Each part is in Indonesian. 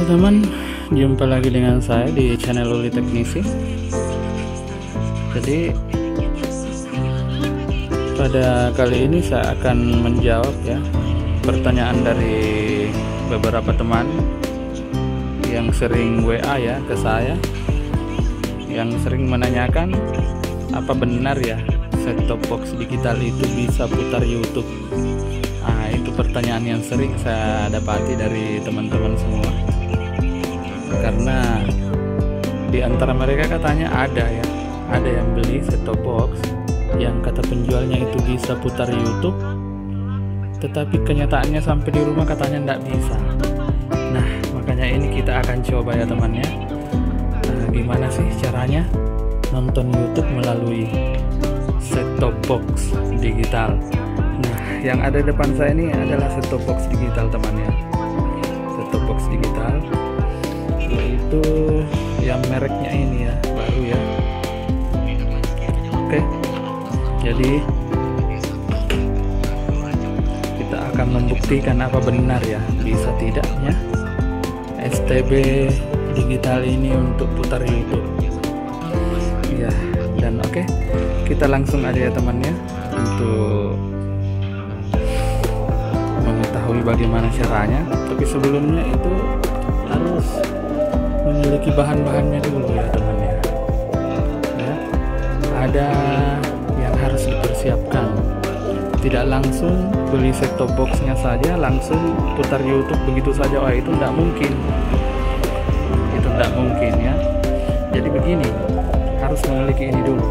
Halo teman, jumpa lagi dengan saya di channel Uli Teknisi. Jadi pada kali ini saya akan menjawab pertanyaan dari beberapa teman yang sering WA ke saya, yang sering menanyakan apa benar set top box digital itu bisa putar YouTube. Itu pertanyaan yang sering saya dapati dari teman-teman semua, karena di antara mereka katanya ada yang beli set top box yang kata penjualnya itu bisa putar YouTube, tetapi kenyataannya sampai di rumah katanya tidak bisa. Nah, makanya ini kita akan coba temannya. Gimana sih caranya nonton YouTube melalui set top box digital? Nah, yang ada depan saya ini adalah set top box digital temannya. Set top box digital yaitu yang mereknya ini baru Oke, jadi kita akan membuktikan apa benar bisa tidaknya STB digital ini untuk putar YouTube. Dan oke, kita langsung aja temannya untuk mengetahui bagaimana caranya. Tapi sebelumnya itu harus memiliki bahan-bahannya dulu temannya. Ada yang harus dipersiapkan. Tidak langsung beli set top boxnya saja langsung putar YouTube begitu saja. Itu tidak mungkin. Itu tidak mungkin Jadi begini, harus memiliki ini dulu,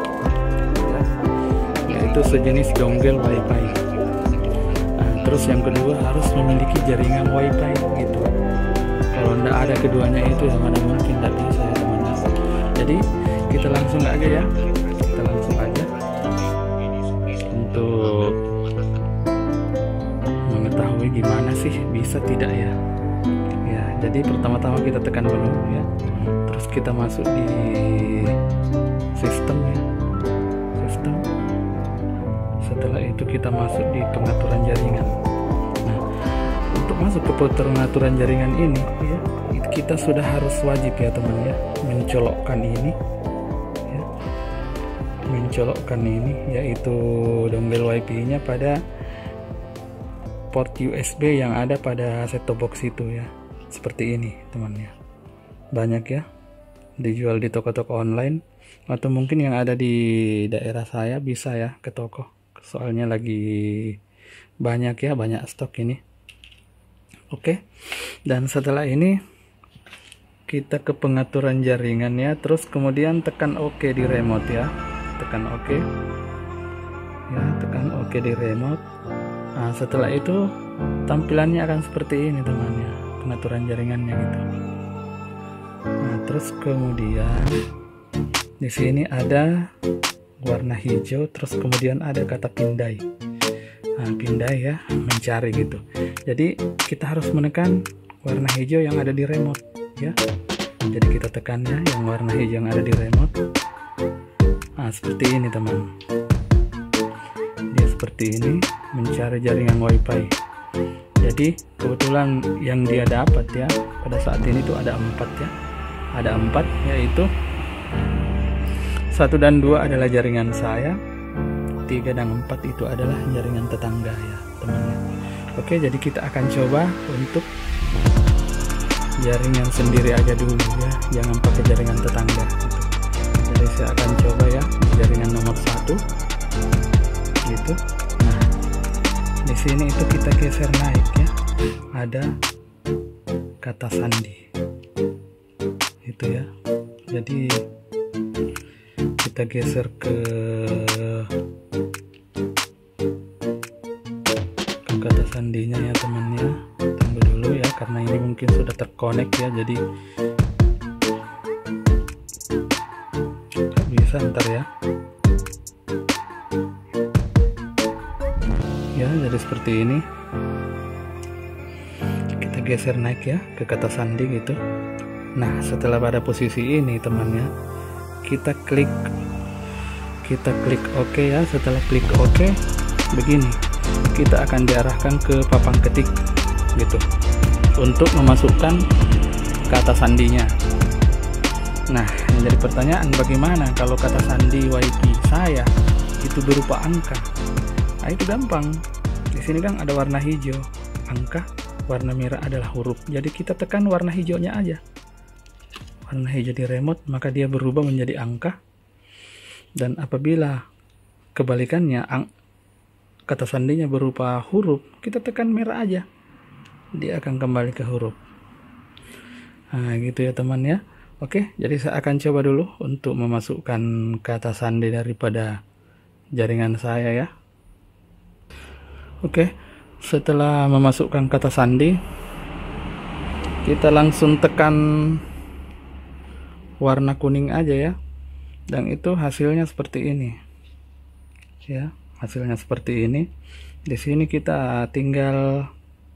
yaitu sejenis dongle WiFi. Terus yang kedua harus memiliki jaringan WiFi gitu. Kalau tidak ada keduanya itu mana mungkin tidak bisa teman-teman. Jadi kita langsung aja kita langsung aja untuk mengetahui gimana sih bisa tidak jadi pertama-tama kita tekan dulu terus kita masuk di sistem sistem. Setelah itu kita masuk di pengaturan jaringan. Nah, untuk masuk ke pengaturan jaringan ini kita sudah harus wajib teman mencolokkan ini mencolokkan ini yaitu dongle WiFi nya pada port USB yang ada pada set top box itu seperti ini temannya. Banyak dijual di toko-toko online, atau mungkin yang ada di daerah saya bisa ke toko, soalnya lagi banyak banyak stok ini. Oke, dan setelah ini kita ke pengaturan jaringan terus kemudian tekan OK di remote tekan OK tekan OK di remote. Nah, setelah itu tampilannya akan seperti ini temannya, pengaturan jaringannya gitu. Nah, terus kemudian di sini ada warna hijau, terus kemudian ada kata pindai. Nah, pindai mencari gitu. Jadi kita harus menekan warna hijau yang ada di remote Jadi kita tekan yang warna hijau yang ada di remote. Nah, seperti ini teman. Dia seperti ini, mencari jaringan WiFi. Jadi kebetulan yang dia dapat pada saat ini tuh ada 4 ada 4, yaitu 1 dan 2 adalah jaringan saya, 3 dan 4 itu adalah jaringan tetangga teman-teman. Oke, jadi kita akan coba untuk jaringan sendiri aja dulu jangan pakai jaringan tetangga gitu. Jadi saya akan coba jaringan nomor 1 gitu. Nah, di sini itu kita geser naik ada kata sandi itu jadi kita geser ke kata sandinya temannya. Tunggu dulu karena ini mungkin sudah terkonek jadi bisa ntar jadi seperti ini. Kita geser naik ke kata sandi gitu. Nah, setelah pada posisi ini temannya, kita klik OK Setelah klik OK begini, kita akan diarahkan ke papan ketik gitu untuk memasukkan kata sandinya. Nah, yang jadi pertanyaan, bagaimana kalau kata sandi WiFi saya itu berupa angka? Nah, itu gampang. Di sini kan ada warna hijau angka, warna merah adalah huruf. Jadi kita tekan warna hijaunya aja. Warna hijau di remote, maka dia berubah menjadi angka. Dan apabila kebalikannya kata sandinya berupa huruf, kita tekan merah aja, dia akan kembali ke huruf. Nah gitu ya teman ya. Oke, jadi saya akan coba dulu untuk memasukkan kata sandi daripada jaringan saya ya. Oke, setelah memasukkan kata sandi, kita langsung tekan warna kuning aja ya. Dan itu hasilnya seperti ini. Ya, hasilnya seperti ini. Di sini kita tinggal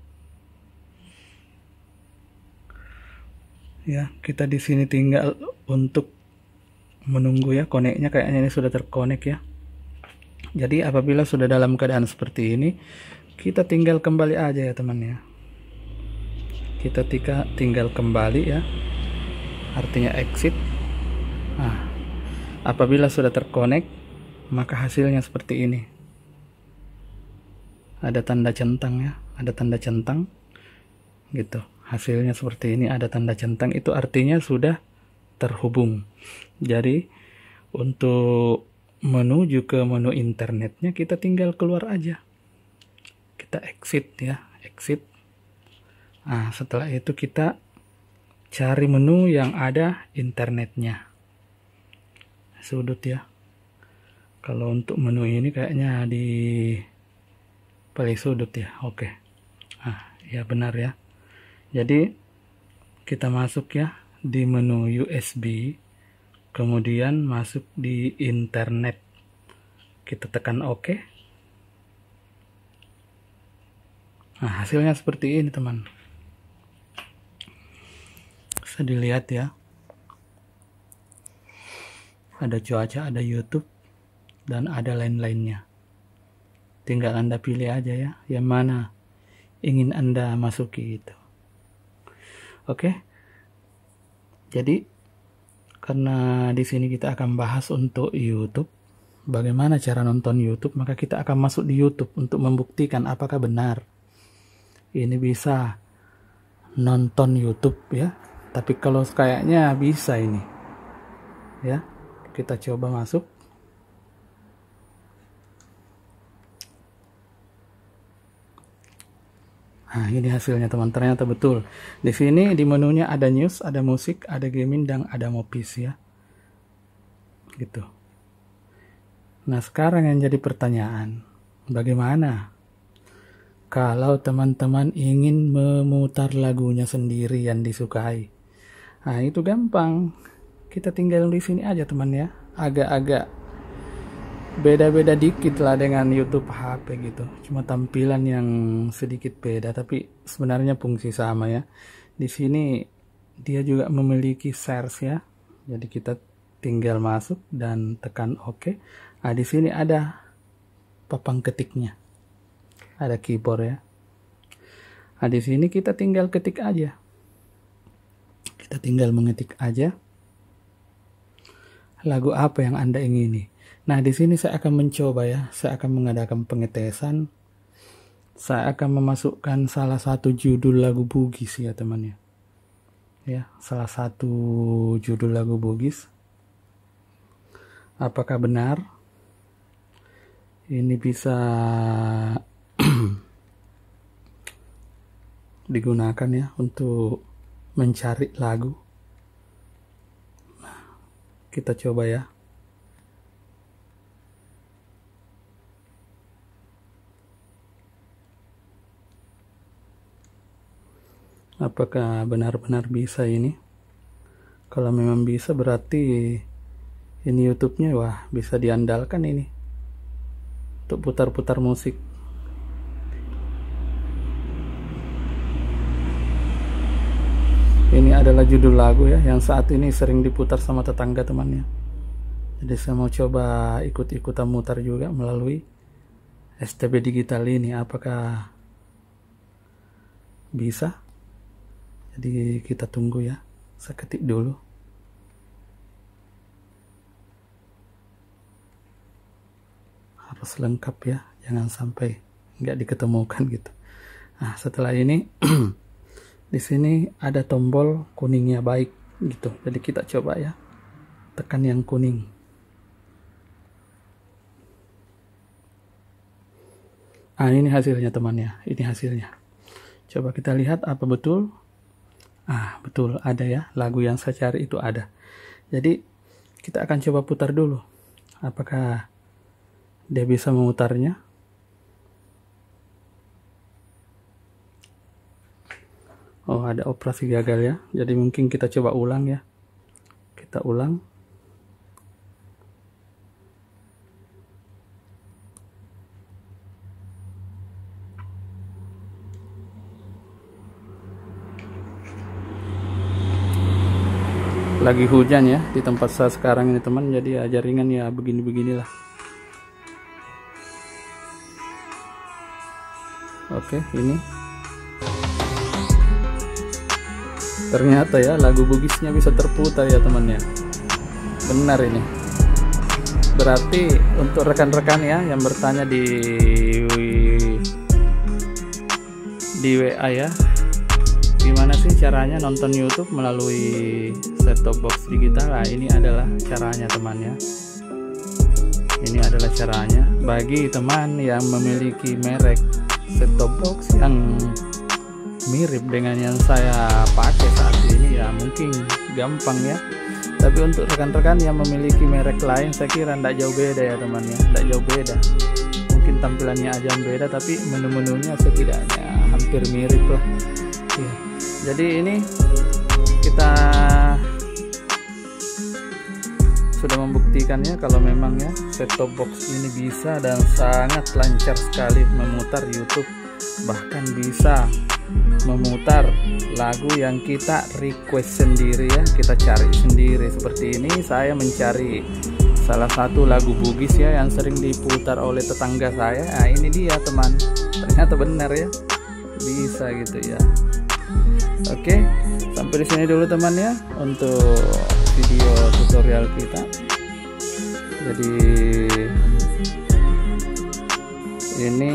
ya, kita di sini tinggal untuk menunggu ya, koneknya kayaknya ini sudah terkonek ya. Jadi apabila sudah dalam keadaan seperti ini, kita tinggal kembali aja ya teman ya. Kita tinggal kembali ya, artinya exit. Nah, apabila sudah terkonek, maka hasilnya seperti ini. Ada tanda centang ya, ada tanda centang gitu. Hasilnya seperti ini, ada tanda centang, itu artinya sudah terhubung. Jadi untuk menuju ke menu internetnya kita tinggal keluar aja. Kita exit ya, exit. Nah, setelah itu kita cari menu yang ada internetnya. Sudut ya. Kalau untuk menu ini kayaknya di paling sudut ya. Oke. Nah, ya benar ya. Jadi kita masuk ya di menu USB, kemudian masuk di internet, kita tekan OK. Nah, hasilnya seperti ini teman. Bisa dilihat ya, ada cuaca, ada YouTube, dan ada lain-lainnya. Tinggal Anda pilih aja ya, yang mana ingin Anda masuki itu. Oke, jadi karena di sini kita akan bahas untuk YouTube, bagaimana cara nonton YouTube, maka kita akan masuk di YouTube untuk membuktikan apakah benar ini bisa nonton YouTube ya. Tapi kalau kayaknya bisa ini, ya kita coba masuk. Nah, ini hasilnya teman, ternyata betul. Di sini di menunya ada news, ada musik, ada gaming, dan ada movies ya. Gitu. Nah, sekarang yang jadi pertanyaan, bagaimana kalau teman-teman ingin memutar lagunya sendiri yang disukai? Nah, itu gampang. Kita tinggal di sini aja teman ya. Agak-agak beda-beda dikit lah dengan YouTube HP gitu, cuma tampilan yang sedikit beda, tapi sebenarnya fungsi sama ya. Di sini dia juga memiliki search ya, jadi kita tinggal masuk dan tekan OK. Nah, di sini ada papan ketiknya, ada keyboard ya. Nah, di sini kita tinggal ketik aja, kita tinggal mengetik aja lagu apa yang Anda ingini. Nah, di sini saya akan mencoba ya, saya akan mengadakan pengetesan. Saya akan memasukkan salah satu judul lagu Bugis ya teman ya. Ya, salah satu judul lagu Bugis. Apakah benar ini bisa digunakan ya untuk mencari lagu? Nah, kita coba ya. Apakah benar-benar bisa ini? Kalau memang bisa, berarti ini YouTube-nya wah bisa diandalkan ini untuk putar-putar musik. Ini adalah judul lagu ya yang saat ini sering diputar sama tetangga temannya. Jadi saya mau coba ikut-ikutan mutar juga melalui STB digital ini. Apakah bisa? Jadi kita tunggu ya. Saya ketik dulu. Harus lengkap ya, jangan sampai nggak diketemukan gitu. Nah, setelah ini di sini ada tombol kuningnya baik gitu. Jadi kita coba ya, tekan yang kuning. Ah, ini hasilnya temannya, ini hasilnya. Coba kita lihat apa betul. Ah, betul, ada ya, lagu yang saya cari itu ada. Jadi kita akan coba putar dulu. Apakah dia bisa memutarnya? Oh, ada operasi gagal ya. Jadi mungkin kita coba ulang ya. Kita ulang. Lagi hujan ya di tempat saya sekarang ini teman, jadi ya jaringan ya begini-beginilah. Oke, ini ternyata ya lagu bugisnya bisa terputar ya temannya. Benar ini. Berarti untuk rekan-rekan ya yang bertanya di WA ya, gimana sih caranya nonton YouTube melalui set-top box digital? Nah, ini adalah caranya temannya. Ini adalah caranya bagi teman yang memiliki merek set-top box yang mirip dengan yang saya pakai saat ini ya, mungkin gampang ya. Tapi untuk rekan-rekan yang memiliki merek lain, saya kira tidak jauh beda ya temannya, tidak jauh beda. Mungkin tampilannya aja yang beda, tapi menu-menunya setidaknya hampir mirip lah ya. Jadi ini kita sudah membuktikannya kalau memang ya set-top box ini bisa dan sangat lancar sekali memutar YouTube, bahkan bisa memutar lagu yang kita request sendiri ya, kita cari sendiri. Seperti ini saya mencari salah satu lagu bugis ya yang sering diputar oleh tetangga saya. Nah, ini dia teman, ternyata benar ya, bisa gitu ya. Oke, sampai di sini dulu teman ya untuk video tutorial kita. Jadi ini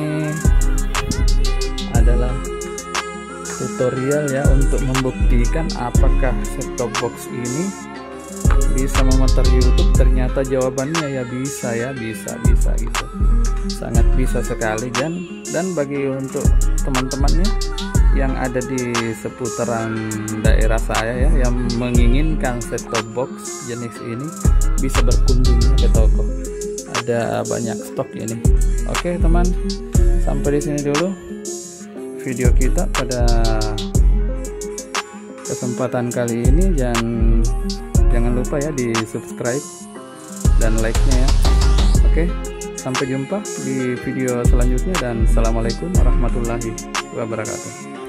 adalah tutorial ya untuk membuktikan apakah set-top box ini bisa memutar YouTube. Ternyata jawabannya ya bisa ya, bisa gitu, sangat bisa sekali. Dan bagi untuk teman-temannya yang ada di seputaran daerah saya ya yang menginginkan set-top box jenis ini, bisa berkunjung ke toko, ada banyak stok ini. Oke teman, sampai di sini dulu video kita pada kesempatan kali ini. Jangan lupa ya di subscribe dan like-nya ya. Oke, sampai jumpa di video selanjutnya dan assalamualaikum warahmatullahi wabarakatuh.